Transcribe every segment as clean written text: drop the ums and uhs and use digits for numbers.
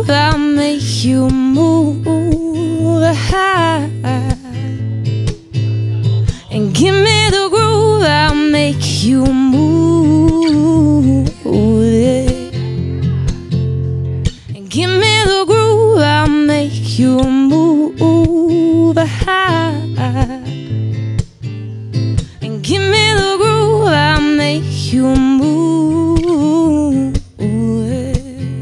groove, I'll make you move high. And give me the groove, I'll make you move, yeah. And give me the groove, I'll make you move high. And give me the groove, I'll make you move, yeah.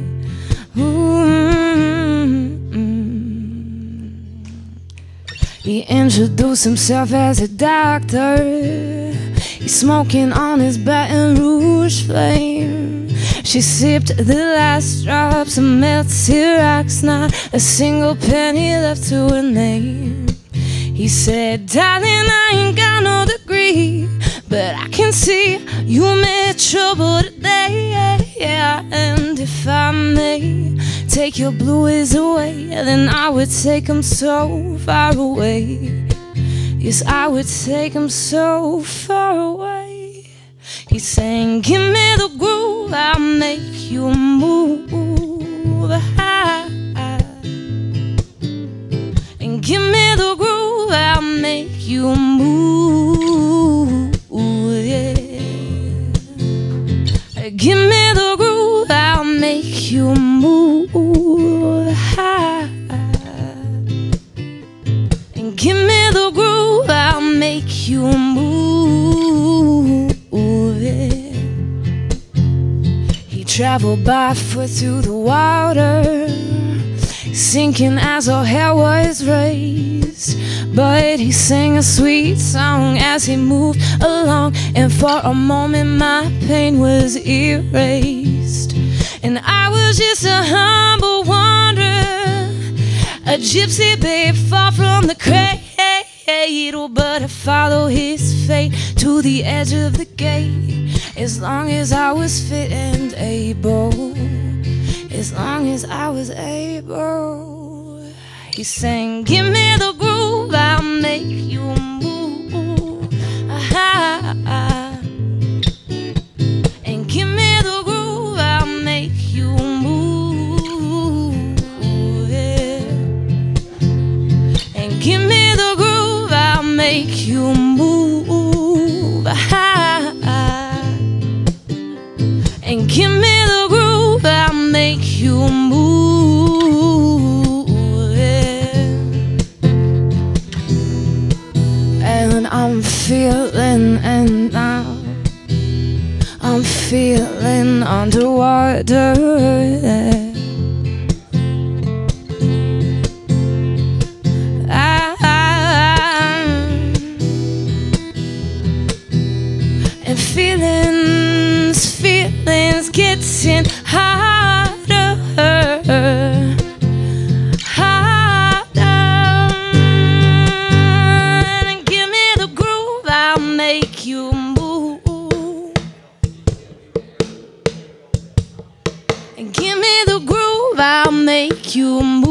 He introduced himself as a doctor. He's smoking on his Baton Rouge flame. She sipped the last drops of melted rocks, not a single penny left to her name. He said, darling, I ain't got no degree, but I can see you made trouble today, yeah. And if I may take your blues away, then I would take them so far away. Yes, I would take them so far away. He's saying, give me the groove, I'll make you move high. And give me the groove, I'll make you move, yeah. Give me the groove, I'll make you move high. And give me the groove, I'll make you move, yeah. He traveled by foot through the water, sinking as her hair was raised. But he sang a sweet song as he moved along, and for a moment my pain was erased. And I was just a humble wanderer, a gypsy babe far from the cradle. But I followed his fate to the edge of the gate, as long as I was fit and able, as long as I was able. He sang, give me the groove, I'll make you move high. And give me the groove, I'll make you move, yeah. And give me the groove, I'll make you move high. And give me the groove, I'll make you move, yeah. And I'm feeling, and now I'm feeling underwater, yeah. And feelings getting harder, harder. And give me the groove, I'll make you move. And give me the groove, I'll make you move.